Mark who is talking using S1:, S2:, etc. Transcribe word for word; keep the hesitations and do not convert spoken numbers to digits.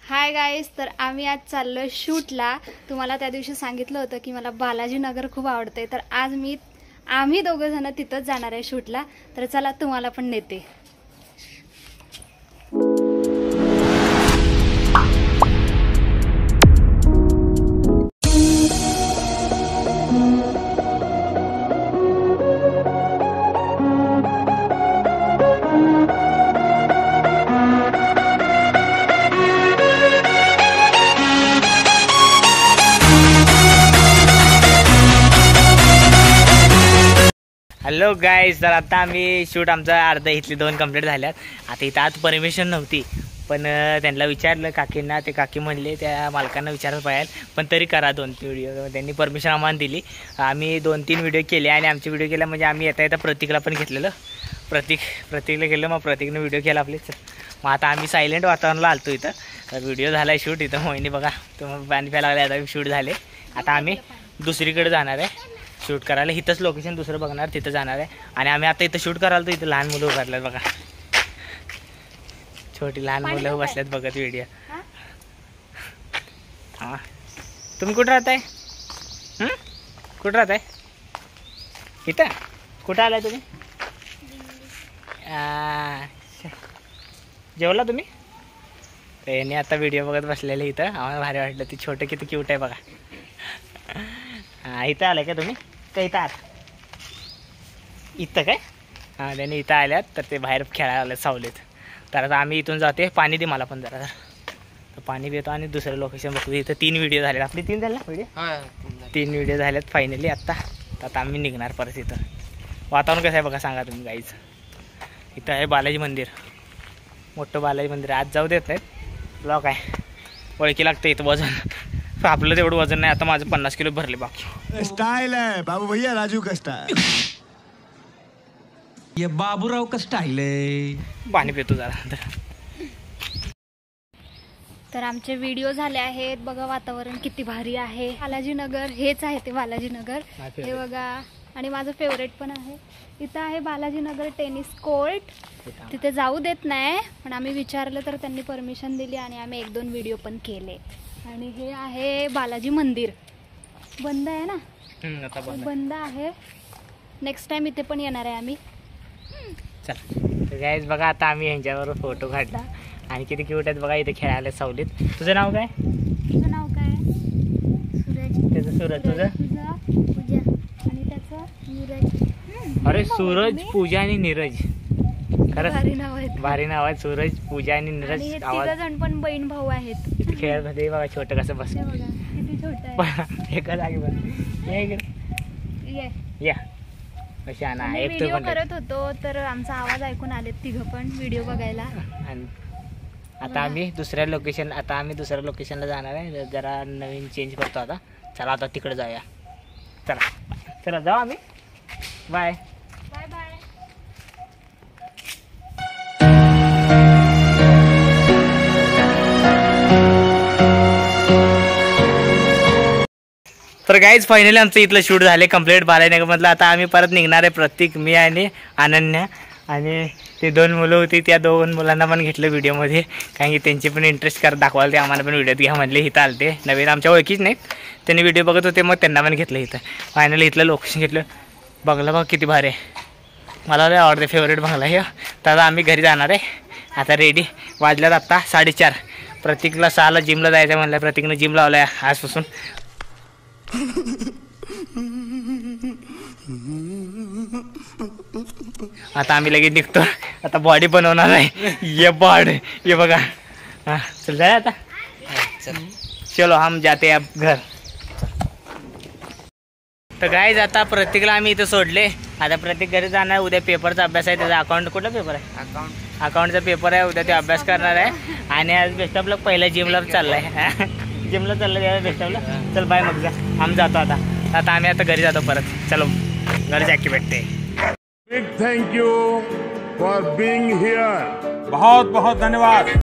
S1: Hi guys, तर आम्ही आज चाललोय शूटला। तुम्हाला त्या दिवशी सांगितलं होतं की मला बालाजी नगर खूप आवडते, तर आज मी आम्ही दोघं जण तिथंच जाणार आहे शूटला। तर चला तुम्हाला पण नेते।
S2: हॅलो गाईज, तर आता आम्ही शूट आमचा अर्धा इथली दोन कंप्लीट झाल्यात। आता इथं आज परमिशन नव्हती, पण त्यांना विचारलं काकींना, ते काकी म्हणले त्या मालकांना विचारलं पाहिजे, पण तरी करा दोन तीन व्हिडिओ। त्यांनी परमिशन आम्हाला दिली। आम्ही दोन तीन व्हिडिओ केले आणि आमचे व्हिडिओ केला म्हणजे आम्ही येता येता प्रतीकला पण घेतलेलं। प्रतीक प्रतीकला गेलं, मग प्रतीकनं व्हिडिओ केला आपले। मग आता आम्ही सायलेंट वातावरणाला आलतो इथं। व्हिडिओ झाला आहे शूट इथं, मोहिनी बघा तुम्ही पाणी प्यायला लागले। आता शूट झाले, आता आम्ही दुसरीकडे जाणार आहे शूट करायला। इथंच लोकेशन दुसरं बघणार, तिथं जाणार आहे। आणि आम्ही आता इथं शूट करायला, तर इथं लहान मुलं उभारल्यात बघा, छोटी लहान मुलं बसल्यात बघत व्हिडिओ। हां, तुम्ही कुठं राहताय? कुठं राहताय? इथं कुठं आलाय तुम्ही? जेवला तुम्ही? तर यांनी आता व्हिडिओ बघत बसलेले इथं, आम्हाला भारी वाटलं। ती छोटं किती क्यूट आहे बघा। हां, इथं आलाय का तुम्ही? का इथं आत इथं काय? हां, त्यांनी इथं आल्यात, तर ते बाहेर खेळायला आले सावलीत। तर आता आम्ही इथून जाते, पाणी दे मला पण जरा जरा। तर पाणी देतो आणि दुसरं लोकेशन बघतो। इथं तीन व्हिडिओ झालेत आपली, तीन झाले ना व्हिडिओ? हां, तीन व्हिडिओ झालेत फायनली। आत्ता आता आम्ही निघणार परत। इथं वातावरण कसं आहे बघा, सांगा तुम्ही गाईज। इथं आहे बालाजी मंदिर, मोठं बालाजी मंदिर। आज जाऊ देत नाहीत, ब्लॉक आहे, ओळखी लागतं इथं। वजन आपलं तेवढं वजन नाही, आता माझं पन्नास किलो भरले। बाकी
S3: स्टाइल है बाबू भैया, राजू का स्टाइल, ये बाबूराव का स्टाइल है।
S2: पाणी पितो जरा।
S1: तर आमचे व्हिडिओ झाले आहेत बघा, वातावरण किती भारी आहे। बालाजी नगर हेच आहे ते बालाजी नगर, हे बघा। आणि माझं फेवरेट पण आहे इथं आहे बालाजी नगर टेनिस कोर्ट। तिथे जाऊ देत नाही, पण आम्ही विचारलं तर त्यांनी परमिशन दिली आणि आम्ही एक दोन व्हिडिओ पण केले। आणि हे आहे बालाजी मंदिर, बंद आहे ना?
S2: आता
S1: बंद आहे। नेक्स्ट टाइम इथे पण येणार आहे आम्ही।
S2: चला तर गाईज बघा, आता आम्ही यांच्याबरोबर फोटो काढला आणि किती क्यूट आहेत बघा, इथे खेळायला सावलीत। तुझं नाव काय?
S1: तुझं नाव काय? सूरज।
S2: त्याचं सूरज, तुझं?
S1: पूजा आणि त्याचं नीरज।
S2: अरे सूरज, पूजा आणि नीरज, खरंच
S1: भारी नाव आहेत,
S2: भारी नाव आहे। सूरज, पूजा आणि नीरज।
S1: तिघ जण पण बहीण भाऊ आहेत।
S2: इथे खेळत होते बघा, छोटं कसं बस
S1: बघा किती छोटं आहे।
S2: एका जागी बस। या इकडे, या कशी आणा। एक
S1: व्हिडिओ करत होतो तर आमचा आवाज ऐकून आले तिघं पण व्हिडिओ बघायला।
S2: आणि आता आम्ही दुसऱ्या लोकेशन आता आम्ही दुसऱ्या लोकेशनला जाणार आहे, जरा नवीन चेंज करतो आता। चला आता तिकडे जाऊया, चला चला जाऊ आम्ही। Bye
S1: bye bye.
S2: तर गाईज फायनली आमचं इथलं शूट झाले कंप्लीट बालाजीनगरमधलं। आता आम्ही परत निघणार आहे, प्रतीक, मी आणि अनन्या। आणि ते दोन मुलं होती, त्या दोन मुलांना पण घेतलं व्हिडिओमध्ये, कारण की त्यांची पण इंटरेस्ट कर दाखवायला ते आम्हाला पण व्हिडिओत घ्या म्हणले। इथं आलते नवीन, आमच्या ओळखीच नाहीत, त्यांनी व्हिडिओ बघत होते, मग त्यांना पण घेतलं इथं। फायनली इथलं लोकेशन घेतलं, बघलं बघ किती भारी आहे, मला लय आवडते, फेवरेट बंगला हे। तर आता आम्ही घरी जाणार आहे, आता रेडी वाजल्यात आत्ता साडेचार। प्रतीकला सहाला जिमला जायचं म्हणलं, प्रतीकनं जिम लावलं आहे आजपासून। आता आम्ही लगेच निघतो, आता बॉडी बनवणार आहे। ये बॉड, ये बघा। हां चल जाए आता, चलो हम जाते अब घर। तर गाईज आता प्रतीकला आम्ही इथं सोडले, आता प्रतीक घरी जाणार। उद्या पेपरचा अभ्यास आहे, त्याचा अकाउंट कुठला पेपर आहे? अकाउंट अकाउंटचा पेपर आहे उद्या, ते अभ्यास करणार आहे। आणि आज बेस्ट ऑफ लक, पहिल्या जिमला चाललाय, जिमला चाललं त्याला बेस्ट ऑफ लक। चल बाय, मग जा, आम्ही जातो आता। आता आम्ही आता घरी जातो परत, चलो घरी जाके भेटते।
S4: Big thank you for being here,
S5: बहुत बहुत धन्यवाद।